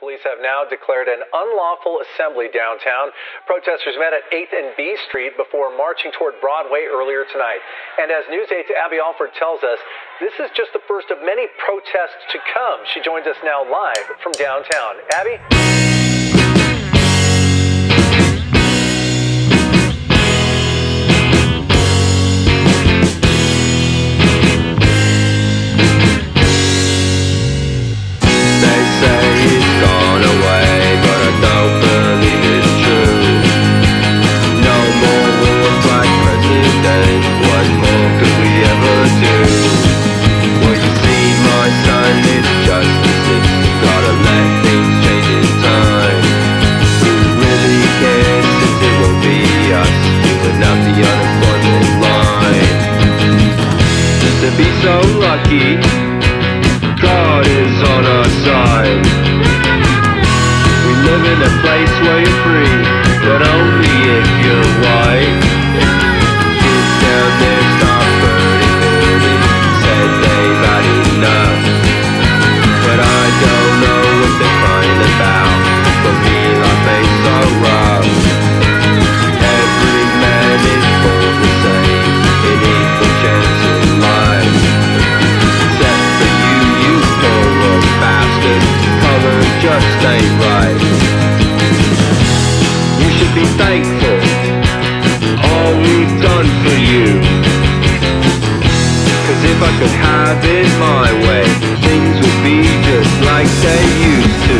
Police have now declared an unlawful assembly downtown. Protesters met at 8th and B Street before marching toward Broadway earlier tonight. And as News 8's Abby Alford tells us, this is just the first of many protests to come. She joins us now live from downtown. Abby? Be so lucky, God is on our side. We live in a place where you're free, but only if you're white. Kids down there start burning buildings, said they've had enough. But I don't know what they're crying about, for me life ain't so rough. Every man is born the same, in equal chance in life. Except for you poor little bastard, color just ain't right. You should be thankful, all we've done for you. Cause if I could have it my way, things would be just like they used to.